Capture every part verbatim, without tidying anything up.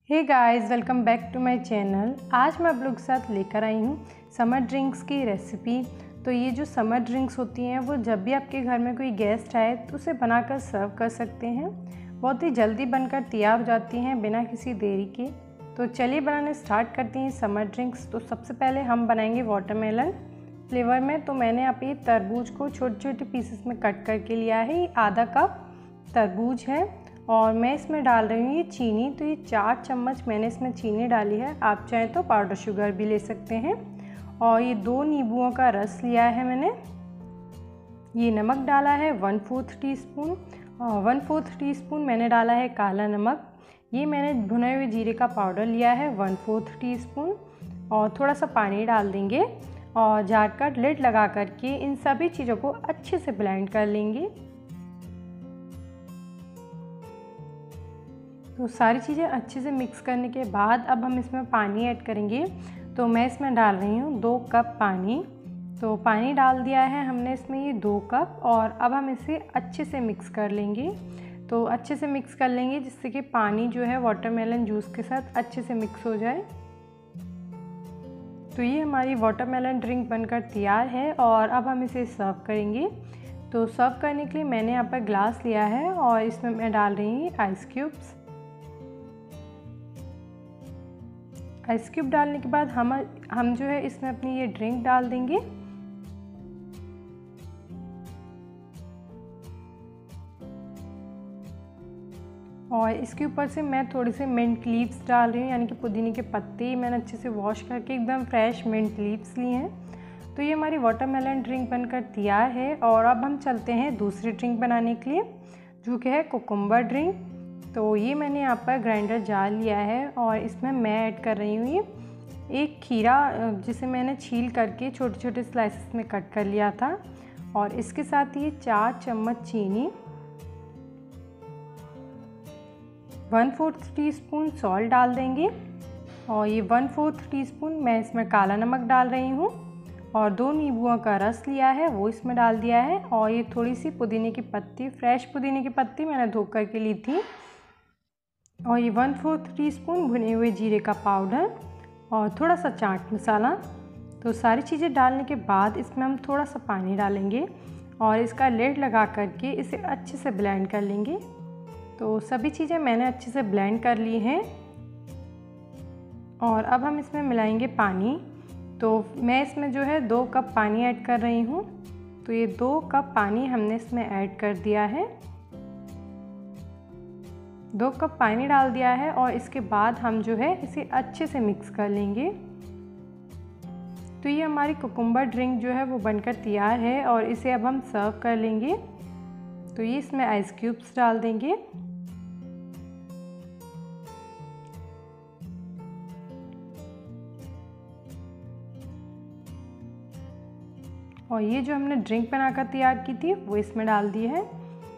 Hey guys, welcome back to my channel. आज मैं आप लोग के साथ लेकर आई हूँ समर ड्रिंक्स की रेसिपी। तो ये जो समर ड्रिंक्स होती हैं वो जब भी आपके घर में कोई गेस्ट आए तो उसे बनाकर सर्व कर सकते हैं। बहुत ही जल्दी बनकर तैयार हो जाती हैं बिना किसी देरी के। तो चलिए बनाने स्टार्ट करते हैं समर ड्रिंक्स। तो सबसे पहले हम बनाएंगे वाटरमेलन फ्लेवर में। तो मैंने यहाँ पे तरबूज को छोटे छोटे पीसेस में कट करके लिया है। ये आधा कप तरबूज है और मैं इसमें डाल रही हूँ ये चीनी। तो ये चार चम्मच मैंने इसमें चीनी डाली है। आप चाहें तो पाउडर शुगर भी ले सकते हैं। और ये दो नींबुओं का रस लिया है मैंने। ये नमक डाला है वन फोर्थ टी स्पून और वन फोर्थ टी स्पून मैंने डाला है काला नमक। ये मैंने भुने हुए जीरे का पाउडर लिया है वन फोर्थ टी स्पून। और थोड़ा सा पानी डाल देंगे और जार का लिड लगा करके इन सभी चीज़ों को अच्छे से ब्लेंड कर लेंगे। तो सारी चीज़ें अच्छे से मिक्स करने के बाद अब हम इसमें पानी ऐड करेंगे। तो मैं इसमें डाल रही हूँ दो कप पानी। तो पानी डाल दिया है हमने इसमें ये दो कप और अब हम इसे अच्छे से मिक्स कर लेंगे। तो अच्छे से मिक्स कर लेंगे जिससे कि पानी जो है वाटरमेलन जूस के साथ अच्छे से मिक्स हो जाए। तो ये हमारी वाटरमेलन ड्रिंक बनकर तैयार है और अब हम इसे सर्व करेंगे। तो सर्व करने के लिए मैंने यहाँ पर ग्लास लिया है और इसमें मैं डाल रही हूँ आइस क्यूब्स। आइस क्यूब डालने के बाद हम हम जो है इसमें अपनी ये ड्रिंक डाल देंगे। और इसके ऊपर से मैं थोड़े से मिंट लीव्स डाल रही हूँ, यानी कि पुदीने के पत्ते मैंने अच्छे से वॉश करके एकदम फ्रेश मिंट लीव्स लिए हैं। तो ये हमारी वाटरमेलन ड्रिंक बनकर तैयार है। और अब हम चलते हैं दूसरी ड्रिंक बनाने के लिए, जो कि है कुकुम्बर ड्रिंक। तो ये मैंने यहाँ पर ग्राइंडर जार लिया है और इसमें मैं ऐड कर रही हूँ ये एक खीरा, जिसे मैंने छील करके छोटे छोटे स्लाइसेस में कट कर लिया था। और इसके साथ ये चार चम्मच चीनी, one fourth teaspoon salt डाल देंगे। और ये वन फोर्थ टी स्पून मैं इसमें काला नमक डाल रही हूँ। और दो नींबुओं का रस लिया है वो इसमें डाल दिया है। और ये थोड़ी सी पुदीने की पत्ती, फ्रेश पुदीने की पत्ती मैंने धो करके ली थी। और ये वन फोर्थ टी स्पून भुने हुए जीरे का पाउडर और थोड़ा सा चाट मसाला। तो सारी चीज़ें डालने के बाद इसमें हम थोड़ा सा पानी डालेंगे और इसका लिड लगा करके इसे अच्छे से ब्लेंड कर लेंगे। तो सभी चीज़ें मैंने अच्छे से ब्लेंड कर ली हैं। और अब हम इसमें मिलाएंगे पानी। तो मैं इसमें जो है दो कप पानी ऐड कर रही हूँ। तो ये दो कप पानी हमने इसमें ऐड कर दिया है। दो कप पानी डाल दिया है और इसके बाद हम जो है इसे अच्छे से मिक्स कर लेंगे। तो ये हमारी कुकुम्बर ड्रिंक जो है वो बनकर तैयार है और इसे अब हम सर्व कर लेंगे। तो ये इसमें आइस क्यूब्स डाल देंगे। और ये जो हमने ड्रिंक बनाकर तैयार की थी वो इसमें डाल दी है।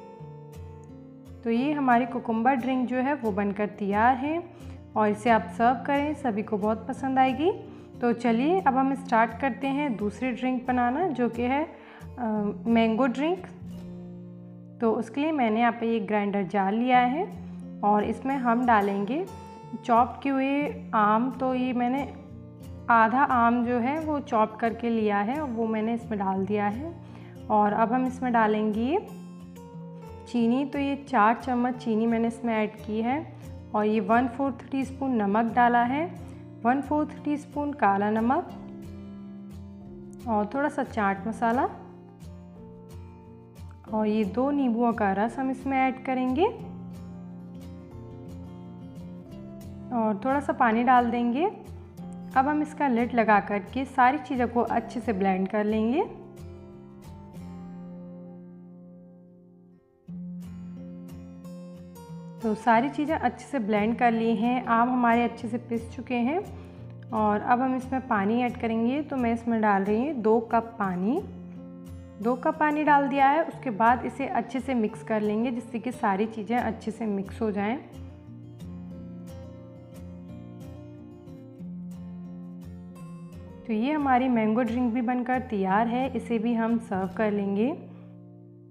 तो ये हमारी कुकुम्बर ड्रिंक जो है वो बनकर तैयार है और इसे आप सर्व करें, सभी को बहुत पसंद आएगी। तो चलिए अब हम स्टार्ट करते हैं दूसरी ड्रिंक बनाना, जो कि है मैंगो ड्रिंक। तो उसके लिए मैंने यहाँ पे एक ग्राइंडर जार लिया है और इसमें हम डालेंगे चॉप किए हुए आम। तो ये मैंने आधा आम जो है वो चॉप करके लिया है और वो मैंने इसमें डाल दिया है। और अब हम इसमें डालेंगे चीनी। तो ये चार चम्मच चीनी मैंने इसमें ऐड की है। और ये वन फोर्थ टी स्पून नमक डाला है, वन फोर्थ टी स्पून काला नमक और थोड़ा सा चाट मसाला। और ये दो नींबुओं का रस हम इसमें ऐड करेंगे और थोड़ा सा पानी डाल देंगे। अब हम इसका लिड लगा करके सारी चीज़ों को अच्छे से ब्लेंड कर लेंगे। तो सारी चीज़ें अच्छे से ब्लेंड कर ली हैं। आम हमारे अच्छे से पिस चुके हैं और अब हम इसमें पानी ऐड करेंगे। तो मैं इसमें डाल रही हूँ दो कप पानी। दो कप पानी डाल दिया है। उसके बाद इसे अच्छे से मिक्स कर लेंगे जिससे कि सारी चीज़ें अच्छे से मिक्स हो जाएं। तो ये हमारी मैंगो ड्रिंक भी बनकर तैयार है, इसे भी हम सर्व कर लेंगे।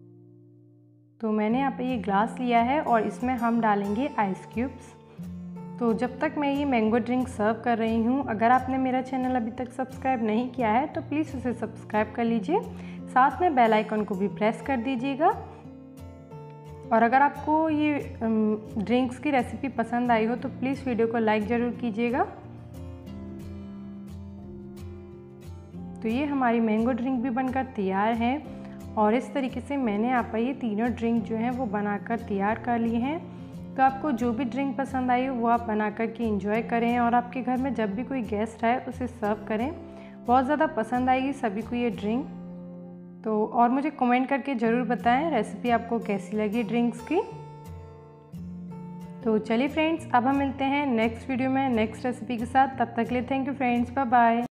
तो मैंने यहाँ पे ये ग्लास लिया है और इसमें हम डालेंगे आइस क्यूब्स। तो जब तक मैं ये मैंगो ड्रिंक सर्व कर रही हूँ, अगर आपने मेरा चैनल अभी तक सब्सक्राइब नहीं किया है तो प्लीज़ उसे सब्सक्राइब कर लीजिए, साथ में बेल आइकन को भी प्रेस कर दीजिएगा। और अगर आपको ये ड्रिंक्स की रेसिपी पसंद आई हो तो प्लीज़ वीडियो को लाइक ज़रूर कीजिएगा। तो ये हमारी मैंगो ड्रिंक भी बनकर तैयार है और इस तरीके से मैंने आप ये तीनों ड्रिंक जो हैं वो बनाकर तैयार कर लिए हैं। तो आपको जो भी ड्रिंक पसंद आई हो वो आप बना कर के इंजॉय करें और आपके घर में जब भी कोई गेस्ट आए उसे सर्व करें। बहुत ज़्यादा पसंद आएगी सभी को ये ड्रिंक। तो और मुझे कमेंट करके ज़रूर बताएं रेसिपी आपको कैसी लगी ड्रिंक्स की। तो चलिए फ्रेंड्स, अब हम मिलते हैं नेक्स्ट वीडियो में नेक्स्ट रेसिपी के साथ। तब तक के लिए thank you friends, bye bye.